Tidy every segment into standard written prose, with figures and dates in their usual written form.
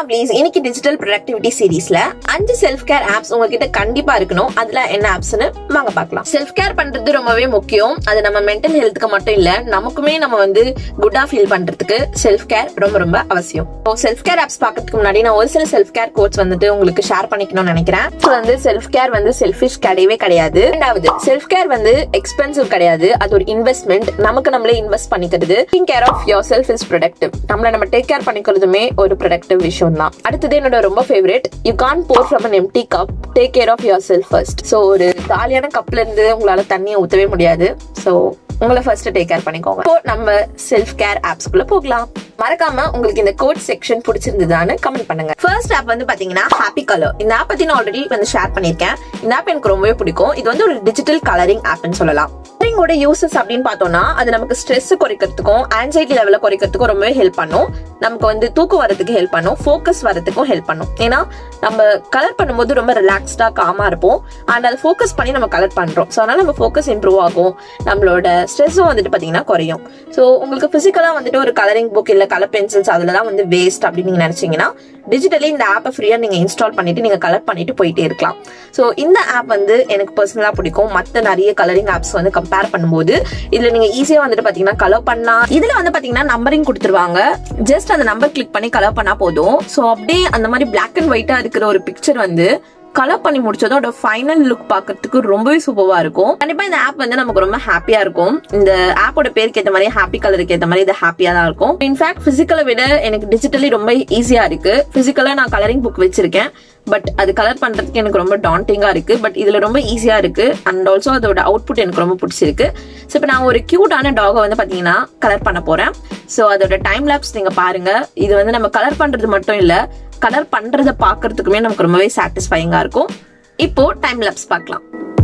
lovelies இன்னைக்கு digital productivity சீரிஸ்ல 5 self care apps உங்ககிட்ட கண்டிப்பா இருக்கணும். அதுல என்ன ஆப்ஸ்னு வாங்க பார்க்கலாம். செல்ஃப் கேர் பண்றது ரொம்பவே முக்கியம். அது நம்ம மென்டல் ஹெல்த்துக்கு மட்டும் இல்ல, நமக்குமே நம்ம வந்து குட்டா ஃபீல் பண்றதுக்கு செல்ஃப் கேர் ரொம்ப ரொம்ப அவசியம். செல்ஃப் கேர் ஆப்ஸ் பார்க்கிறதுக்கு முன்னாடி நான் ஒரு சில செல்ஃப் கேர் கோட்ஸ் வந்துட்டு உங்களுக்கு ஷேர் பண்ணிக்கணும்னு நினைக்கிறேன். வந்து செல்ஃப் கேர் வந்து செல்ஃபிஷ் கிடையவே கிடையாது. ரெண்டாவது, செல்ஃப் கேர் வந்து எக்ஸ்பென்சிவ் கிடையாது, அது ஒரு இன்வெஸ்ட்மெண்ட். நமக்கு நம்மளே இன்வெஸ்ட் பண்ணிக்கிறது. Taking care of yourself is productive. நம்மள நம்ம டேக் கேர் பண்ணிக்கிறதுமே ஒரு ப்ரொடக்டிவ் விஷயம் தான். அடுத்தது என்னோட ரொம்ப favourite, you can't pour from an empty cup, take care of yourself first. So ஒரு காலியான கப்ல இருந்து உங்களால தண்ணியை ஊத்தவே முடியாது. சோ உங்களை ஃபர்ஸ்ட் டேக் கேர் பண்ணிக்கோங்க. இப்போ நம்ம செல்ஃப் கேர் ஆப்ஸ்குள்ள போகலாம். மறக்காம உங்களுக்கு இந்த கோட் செக்ஷன் பிடிச்சிருந்ததான்னு கமெண்ட் பண்ணுங்க. ஃபர்ஸ்ட் ஆப் வந்து பாத்தீங்கன்னா ஹாப்பி கலர். இந்த ஆப் பத்தி நான் ஆல்ரெடி வந்து ஷேர் பண்ணிருக்கேன். இந்த ஆப் எனக்கு ரொம்பவே பிடிக்கும். இது வந்து ஒரு டிஜிட்டல் கலரிங் ஆப்னு சொல்லலாம். கலரிங்கோட யூசஸ் அப்படின்னு பார்த்தோம்னா அது நமக்கு ஸ்ட்ரெஸ் குறைக்கிறதுக்கும் ஆன்சைட்டி லெவல குறைக்கிறதுக்கும் ரொம்பவே ஹெல்ப் பண்ணும். நமக்கு வந்து தூக்கம் வரதுக்கு ஹெல்ப் பண்ணும், ஃபோக்கஸ் வரதுக்கும் ஹெல்ப் பண்ணும். ஏன்னா நம்ம கலர் பண்ணும்போது ரொம்ப ரிலாக்ஸ்டா காமா இருப்போம். அண்ட் அதை ஃபோக்கஸ் பண்ணி நம்ம கலர் பண்றோம். ஸோ அதனால நம்ம ஃபோக்கஸ் இம்ப்ரூவ் ஆகும், நம்மளோட ஸ்ட்ரெஸ்ஸும் வந்துட்டு பாத்தீங்கன்னா குறையும். ஸோ உங்களுக்கு பிசிக்கலா வந்துட்டு ஒரு கலரிங் புக் இல்ல கலர் பென்சில்ஸ் அதுலதான் வந்து வேஸ்ட் அப்படின்னு நீங்க நினைச்சீங்கன்னா டிஜிட்டலி இந்த ஆப்பை ஃப்ரீயா நீங்க இன்ஸ்டால் பண்ணிட்டு நீங்க கலர் பண்ணிட்டு போயிட்டே இருக்கலாம். ஸோ இந்த ஆப் வந்து எனக்கு பர்சனலா பிடிக்கும். மற்ற நிறைய கலரிங் ஆப்ஸ் வந்து கம்பேர் பண்ணும்போது இதுல நீங்க ஈஸியா வந்துட்டு பாத்தீங்கன்னா கலர் பண்ணலாம். இதுல வந்து பாத்தீங்கன்னா நம்பரிங் கொடுத்துருவாங்க. ஜஸ்ட் அந்த நம்பர் கிளிக் பண்ணி கலர் பண்ணா போதும். ஸோ அப்படியே அந்த மாதிரி பிளாக் அண்ட் ஒயிட்டா இருக்கிற ஒரு பிக்சர் வந்து கலர் பண்ணி முடிச்சதோட அதோட ஃபைனல் லுக் பாக்கிறதுக்கு ரொம்பவே சூப்பரா இருக்கும். கண்டிப்பா இந்த ஆப் வந்து நமக்கு ரொம்ப ஹாப்பியா இருக்கும். இந்த ஆப்போட பேருக்கு ஏற்ற மாதிரி ஹாப்பி கலருக்கு ஏற்ற மாதிரி இது ஹாப்பியா தான் இருக்கும். இன்ஃபேக்ட் பிசிக்கலை விட எனக்கு டிஜிட்டலி ரொம்ப ஈஸியா இருக்கு. பிசிக்கலா நான் கலரிங் புக் வச்சிருக்கேன், பட் அது கலர் பண்றதுக்கு எனக்கு ரொம்ப டாண்டிங்கா இருக்கு. பட் இதுல ரொம்ப ஈஸியா இருக்கு. அண்ட் ஆல்சோ அதோட அவுட்புட் எனக்கு ரொம்ப பிடிச்சிருக்கு. ஸோ இப்போ நான் ஒரு கியூட்டான டாகை வந்து பாத்தீங்கன்னா கலர் பண்ண போறேன். ஸோ அதோட டைம் லேப்ஸ் நீங்க பாருங்க. இது வந்து நம்ம கலர் பண்றது மட்டும் இல்ல, கலர் பண்றத பாக்குறதுக்குமே நமக்கு ரொம்பவே சாட்டிஸ்ஃபைங்கா இருக்கும். இப்போ டைம் லேப்ஸ் பார்க்கலாம்.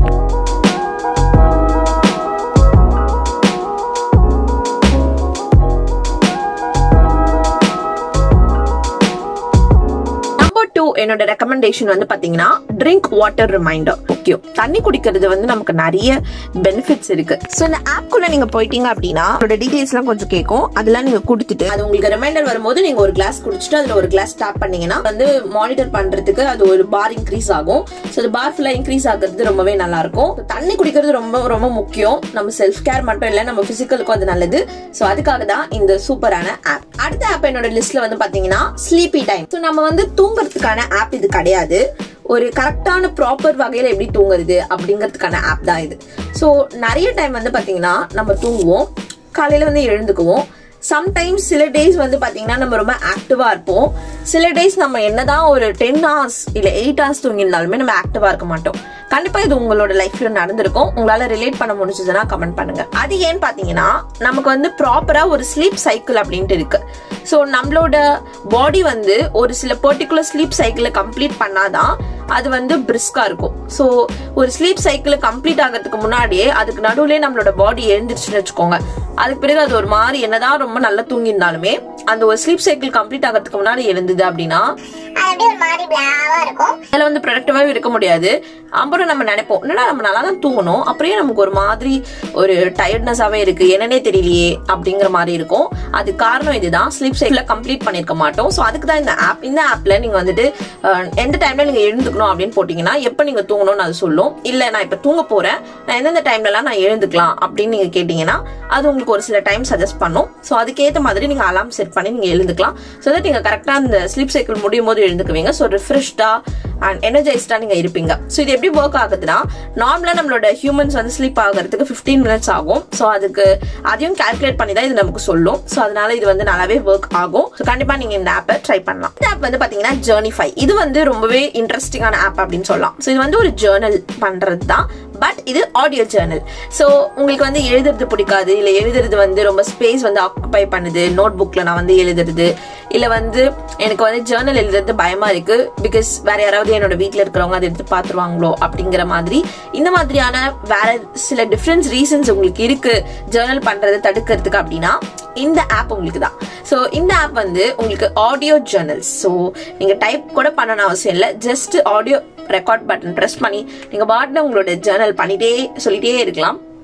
என்னோட ரெக்கமெண்டேஷன் வந்து பாத்தீங்கன்னா ட்ரிங்க் வாட்டர் ரிமைண்டர். முக்கியம், தண்ணி குடிக்கிறது வந்து நமக்கு நிறைய பெனிஃபிட்ஸ் இருக்கு. சோ இந்த ஆப் குள்ள நீங்க போயிட்டீங்க அப்படின்னா அதோட டீடைல்ஸ் எல்லாம் கொஞ்சம் கேட்கும். அதெல்லாம் நீங்க கொடுத்துட்டு அது உங்களுக்கு ரிமைண்டர் வரும்போது நீங்க ஒரு கிளாஸ் குடிச்சிட்டு அதுல ஒரு கிளாஸ் ஸ்டாப் பண்ணீங்கன்னா வந்து மானிட்டர் பண்றதுக்கு அது ஒரு பார் இன்க்ரீஸ் ஆகும். சோ அது பார் ஃபுல்லா இன்க்ரீஸ் ஆகுறது ரொம்பவே நல்லா இருக்கும். தண்ணி குடிக்கிறது ரொம்ப ரொம்ப முக்கியம். நம்ம செல்ஃப் கேர் மட்டும் இல்ல, நம்ம பிசிக்கலுக்கும் அது நல்லது. சோ அதுக்காக தான் இந்த சூப்பரான ஆப். அடுத்த ஆப் என்னோட லிஸ்ட்ல வந்து பாத்தீங்கன்னா ஸ்லீப்பி டைம். சோ நம்ம வந்து தூங்குறதுக்கான ஆப் இது கிடையாது. ஒரு கரெக்டான ப்ராப்பர் வகையில எப்படி தூங்குறது அப்படிங்கிறதுக்கான ஆப் தான் இது. ஸோ நிறைய டைம் வந்து பாத்தீங்கன்னா நம்ம தூங்குவோம், காலையில வந்து எழுந்துக்குவோம். சம்டைம்ஸ் சில டேஸ் வந்து பாத்தீங்கன்னா நம்ம ரொம்ப ஆக்டிவா இருப்போம். சில டேஸ் நம்ம என்னதான் ஒரு 10 hours இல்ல 8 hours தூங்கினாலுமே நம்ம ஆக்டிவா இருக்க மாட்டோம். கண்டிப்பா இது உங்களோட லைஃப்ல நடந்திருக்கும். உங்களால ரிலேட் பண்ண முடிஞ்சதுன்னா கமெண்ட் பண்ணுங்க. அது ஏன்னு பாத்தீங்கன்னா நமக்கு வந்து ப்ராப்பரா ஒரு ஸ்லீப் சைக்கிள் அப்படின்ட்டு இருக்கு. ஸோ நம்மளோட பாடி வந்து ஒரு சில பர்டிகுலர் ஸ்லீப் சைக்கிளை கம்ப்ளீட் பண்ணாதான் அது வந்து பிரிஸ்கா இருக்கும். ஸோ ஒரு ஸ்லீப் சைக்கிள் கம்ப்ளீட் ஆகிறதுக்கு முன்னாடியே அதுக்கு நடுவுலயே நம்மளோட பாடி எழுந்திருச்சுன்னு வச்சுக்கோங்க. அதுக்கு பிறகு அது ஒரு மாதிரி என்னதான் ரொம்ப நல்லா தூங்கியிருந்தாலுமே அந்த ஒரு ஸ்லீப் சைக்கிள் கம்ப்ளீட் ஆகிறதுக்கு முன்னாடி எழுந்தது அப்படின்னா அதுல வந்து ப்ரொடக்டிவாவே இருக்க முடியாது. அப்புறம் நம்ம நினைப்போம், என்னடா நம்ம நல்லா தான் தூங்கணும், அப்படியே நமக்கு ஒரு மாதிரி ஒரு டயர்ட்னஸாவே இருக்கு, என்னன்னே தெரியலையே அப்படிங்கிற மாதிரி இருக்கும். அது காரணம் இதுதான், ஸ்லீப் சைக்கிள் கம்ப்ளீட் பண்ணிருக்க மாட்டோம். ஸோ அதுக்கு தான் இந்த ஆப். இந்த ஆப்ல நீங்க வந்துட்டு எந்த டைம்ல நீங்க எழுந்துக்கணும் அப்படின்னு போட்டீங்கன்னா எப்ப நீங்க தூங்கணும்னு அது சொல்லும். இல்ல நான் இப்ப தூங்க போறேன், நான் எந்தெந்த டைம்ல எல்லாம் நான் எழுந்துக்கலாம் அப்படின்னு நீங்க கேட்டீங்கன்னா அது உங்களுக்கு ஒரு சில டைம் சஜஸ்ட் பண்ணும். ஸோ அதுக்கேற்ற மாதிரி நீங்க அலாம் செட் பண்ணி நீங்க எழுந்துக்கலாம். ஸோ தட் நீங்க கரெக்டா அந்த ஸ்லீப் சைக்கிள் முடியும் போது எழுந்துக்குவீங்க. ஸோ ரிஃப்ரெஷ்டா அண்ட் எனர்ஜைஸ்டா நீங்க இருப்பீங்க. ஸோ இது எப்படி ஒர்க் ஆகுதுன்னா, நார்மலா நம்மளோட ஹியூமன்ஸ் வந்து ஸ்லீப் ஆகிறதுக்கு 15 minutes ஆகும். ஸோ அதுக்கு அதையும் கால்குலேட் பண்ணி தான் இது நமக்கு சொல்லும். ஸோ அதனால இது வந்து நல்லாவே ஒர்க் ஆகும். ஸோ கண்டிப்பா நீங்க இந்த ஆப்பை ட்ரை பண்ணலாம். இந்த ஆப் வந்து பாத்தீங்கன்னா ஜர்னிஃபை. இது வந்து ரொம்பவே இன்ட்ரெஸ்டிங்கான ஆப் அப்படின்னு சொல்லலாம். ஸோ இது வந்து ஒரு ஜேர்னல் பண்றது தான், பட் இது ஆடியோ ஜேர்னல். ஸோ உங்களுக்கு வந்து எழுதுறது பிடிக்காது, இல்ல எழுதுறது வந்து ரொம்ப ஸ்பேஸ் வந்து ஆக்குபை பண்ணுது, நோட் புக்ல நான் வந்து எழுதுறது, இல்ல வந்து எனக்கு வந்து ஜேர்னல் எழுதுறது பயமா இருக்கு, பிகாஸ் வேற யாராவது என்னோட வீட்டுல இருக்கிறவங்க அதை எடுத்து பாத்துருவாங்களோ அப்படிங்கிற மாதிரி, இந்த மாதிரியான வேற சில டிஃபரன்ஸ் ரீசன்ஸ் உங்களுக்கு இருக்கு ஜேர்னல் பண்றது தடுக்கிறதுக்கு அப்படின்னா இந்த ஆப் உங்களுக்கு தான். ஸோ இந்த ஆப் வந்து உங்களுக்கு ஆடியோ ஜேர்னல்ஸ். ஸோ நீங்க டைப் கூட பண்ணணும் அவசியம் இல்லை, just audio record button press பண்ணி நீங்க பாட்டுல உங்களோட ஜேர்னல் பண்ணிட்டே சொல்லிட்டே இருக்கலாம்.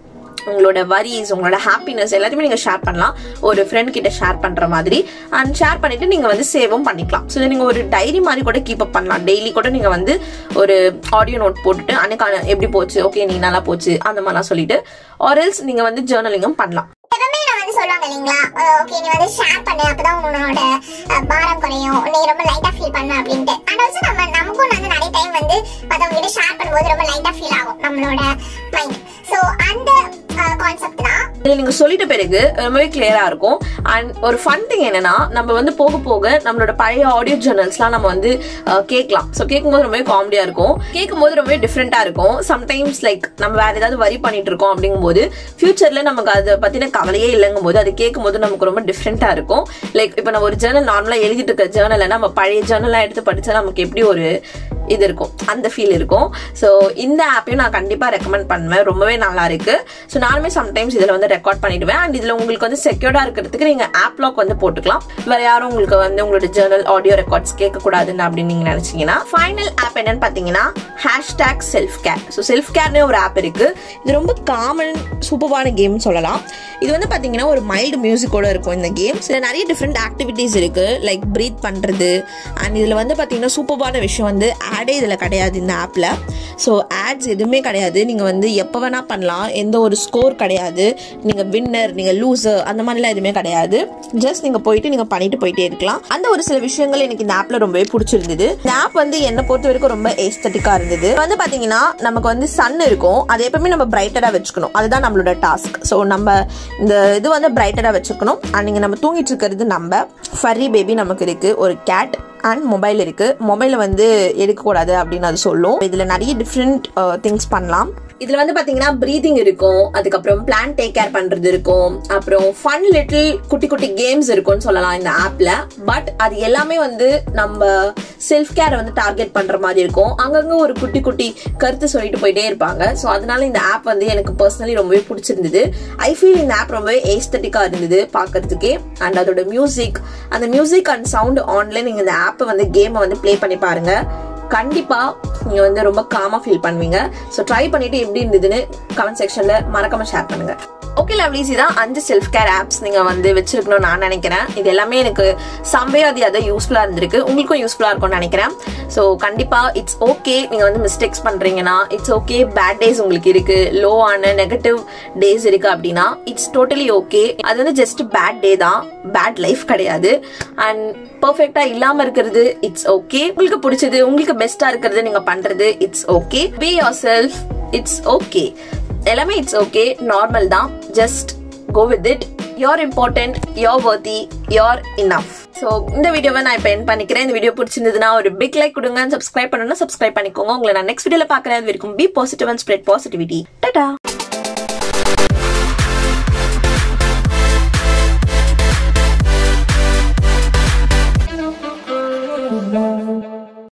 உங்களோட வரிஸ், உங்களோட ஹாப்பினஸ் எல்லாத்தையுமே நீங்க ஷேர் பண்ணலாம். ஒரு ஃப்ரெண்ட் கிட்ட ஷேர் பண்ற மாதிரி. அண்ட் ஷேர் பண்ணிட்டு நீங்க வந்து சேவும் பண்ணிக்கலாம். ஸோ நீங்க ஒரு டைரி மாதிரி கூட கீப் அப் பண்ணலாம். டெய்லி கூட நீங்க வந்து ஒரு ஆடியோ நோட் போட்டுட்டு அன்னைக்கான எப்படி போச்சு, ஓகே நீ நல்லா போச்சு அந்த மாதிரிலாம் சொல்லிட்டு, ஆர் எல்ஸ் நீங்க வந்து ஜர்னலிங்கும் பண்ணலாம். சொல்லுவாங்க இல்லீங்களா, ஓகே நீ வந்து ஷேர் பண்ணு அப்பதான் உன்னோட பாரம் குறையும், நீ ரொம்ப லைட்டா ஃபீல் பண்ணு அப்படின்ட்டு. அண்ட் ஆல்சோ நமக்கும் வந்து நிறைய டைம் வந்து மத்தவங்க கிட்ட ஷேர் பண்ணும்போது ரொம்ப லைட்டா ஃபீல் ஆகும் நம்மளோட மைண்ட். சோ அந்த கான்செப்ட் தான் இதை நீங்க சொல்லிட்ட பிறகு ரொம்பவே கிளியரா இருக்கும். அண்ட் ஒரு ஃபன் திங் என்னன்னா, நம்ம வந்து போக போக நம்மளோட பழைய ஆடியோ ஜர்னல்ஸ்லாம் நம்ம வந்து கேட்கலாம். ஸோ கேட்கும்போது ரொம்பவே காமெடியா இருக்கும், கேட்கும்போது ரொம்பவே டிஃப்ரெண்டா இருக்கும். சம்டைம்ஸ் லைக் நம்ம வேற ஏதாவது வரி பண்ணிட்டு இருக்கோம் அப்படிங்கும்போது ஃபியூச்சர்ல நமக்கு அதை பத்தின கவலையே இல்லைங்கும் போது அது கேட்கும்போது நமக்கு ரொம்ப டிஃப்ரெண்டா இருக்கும். லைக் இப்போ நம்ம ஒரு ஜர்னல் நார்மலா எழுதிட்டு இருக்க ஜர்னலை நம்ம பழைய ஜர்னலா எடுத்து படிச்சா நமக்கு எப்படி ஒரு இது இருக்கும், அந்த ஃபீல் இருக்கும். ஸோ இந்த ஆப்பையும் நான் கண்டிப்பா ரெக்கமெண்ட் பண்ணுவேன், ரொம்பவே நல்லா இருக்கு. ஸோ நானுமே சம்டைம்ஸ் இதுல வந்து ரெக்கார்ட் பண்ணிடுவேன். அண்ட் இதுல உங்களுக்கு வந்து செக்யூர்டா இருக்கிறதுக்கு நீங்க ஆப் லாக் வந்து போட்டுக்கலாம். வேற யாரும் உங்களுக்கு வந்து உங்களோட ஜர்னல் ஆடியோ ரெக்கார்ட்ஸ் கேட்க கூடாதுன்னு அப்படின்னு நீங்க நினைச்சீங்கன்னா, ஃபைனல் ஆப் என்னன்னு பாத்தீங்கன்னா #selfcare. ஸோ செல்ஃப் கேர்னே ஒரு ஆப் இருக்கு. இது ரொம்ப காமன் சூப்பரான கேம் சொல்லலாம். இது வந்து பாத்தீங்கன்னா ஒரு மைல்டு மியூசிக்கோட இருக்கும் இந்த கேம்ஸ். இதுல நிறைய டிஃப்ரெண்ட் ஆக்டிவிட்டிஸ் இருக்கு, லைக் பிரீத் பண்றது. அண்ட் இதுல வந்து பாத்தீங்கன்னா சூப்பரான விஷயம் வந்து ஆடே இதுல கிடையாது இந்த ஆப்ல. ஸோ ஆட்ஸ் எதுவுமே கிடையாது. நீங்க வந்து எப்போ வேணா பண்ணலாம், எந்த ஒரு ஸ்கோர் கிடையாது, நீங்க வின்னர் நீங்க லூசர் அந்த மாதிரிலாம் எதுவுமே கிடையாது. ஜஸ்ட் நீங்க போயிட்டு நீங்க பண்ணிட்டு போயிட்டே இருக்கலாம். அந்த ஒரு சில விஷயங்கள் எனக்கு இந்த ஆப்ல ரொம்பவே பிடிச்சிருந்தது. இந்த ஆப் வந்து என்ன பொறுத்த வரைக்கும் ரொம்ப ஏஸ்தட்டிக்கா இருந்தது. வந்து பாத்தீங்கன்னா நமக்கு வந்து சன் இருக்கும், அதை எப்பவுமே நம்ம பிரைட்டரா வச்சுக்கணும், அதுதான் நம்மளோட டாஸ்க். ஸோ நம்ம இந்த இது வந்து பிரைட்டரா வச்சுக்கணும். அண்ட் நீங்க நம்ம தூங்கிட்டு இருக்கிறது நம்ம ஃபர்ரி பேபி நமக்கு இருக்கு, ஒரு கேட் அண்ட் மொபைல் இருக்கு. மொபைலை வந்து எடுக்கக்கூடாது அப்படின்னு அது சொல்லும். இதுல நிறைய டிஃப்ரெண்ட் திங்ஸ் பண்ணலாம். இதுல வந்து பாத்தீங்கன்னா பிரீதிங் இருக்கும், அதுக்கப்புறம் பிளான் டேக் கேர் பண்றது இருக்கும், அப்புறம் ஃபன் லிட்டில் குட்டி குட்டி கேம்ஸ் இருக்கும்னு சொல்லலாம் இந்த ஆப்ல. பட் அது எல்லாமே வந்து நம்ம செல்ஃப் கேரை வந்து டார்கெட் பண்ற மாதிரி இருக்கும். அங்கங்க ஒரு குட்டி குட்டி கருத்து சொல்லிட்டு போயிட்டே இருப்பாங்க. ஸோ அதனால இந்த ஆப் வந்து எனக்கு பர்சனலி ரொம்பவே பிடிச்சிருந்தது. ஐ ஃபீல் இந்த ஆப் ரொம்பவே ஏஸ்தட்டிக்கா இருந்தது பாக்குறதுக்கே. அண்ட் அதோட மியூசிக், அந்த மியூசிக் அண்ட் சவுண்ட் ஆன்லைன் நீங்க இந்த ஆப்பை வந்து கேமை வந்து பிளே பண்ணி பாருங்க, கண்டிப்பா நீங்க வந்து ரொம்ப காமா ஃபீல் பண்ணுவீங்க. ஸோ ட்ரை பண்ணிட்டு எப்படி இருந்ததுன்னு கமெண்ட் செக்ஷன்ல மறக்காம ஷேர் பண்ணுங்க. ஓகே லவ்லீஸ், இதான் 5 செல்ஃப் கேர் ஆப்ஸ் நீங்க வந்து வச்சிருக்கணும்னு நான் நினைக்கிறேன். இது எல்லாமே எனக்கு சம்பேதி யூஸ்ஃபுல்லா இருந்திருக்கு, உங்களுக்கும் யூஸ்ஃபுல்லா இருக்கும்னு நினைக்கிறேன். ஸோ கண்டிப்பா இட்ஸ் ஓகே நீங்க வந்து மிஸ்டேக்ஸ் பண்றீங்கன்னா, இட்ஸ் ஓகே பேட் டேஸ் உங்களுக்கு இருக்கு, லோ ஆன நெகட்டிவ் டேஸ் இருக்கு அப்படின்னா இட்ஸ் டோட்டலி ஓகே. அது வந்து ஜஸ்ட் பேட் டே தான், பேட் லைஃப் கிடையாது. அண்ட் பெர்ஃபெக்ட்டா இல்லாம இருக்கிறது இட்ஸ் ஓகே. உங்களுக்கு பிடிச்சது, உங்களுக்கு பெஸ்டா இருக்கிறது நீங்க பண்றது it's okay. Be yourself, it's okay. எல்லாமே இட்ஸ் ஓகே, நார்மல் தான். Just go with it. You're important, you're worthy, you're enough. So இந்த வீடியோவை நான் இப்போ எண்ட் பண்ணிக்கிறேன். இந்த வீடியோ பிடிச்சிருந்ததுன்னா ஒரு பிக் லைக் கொடுங்க. சப்ஸ்கிரைப் பண்ணணும்னா சப்ஸ்கிரைப் பண்ணிக்கோங்க. உங்களை நான் நெக்ஸ்ட் வீடியோல பார்க்கறேன். அது வரைக்கும் be positive and spread positivity. Tata.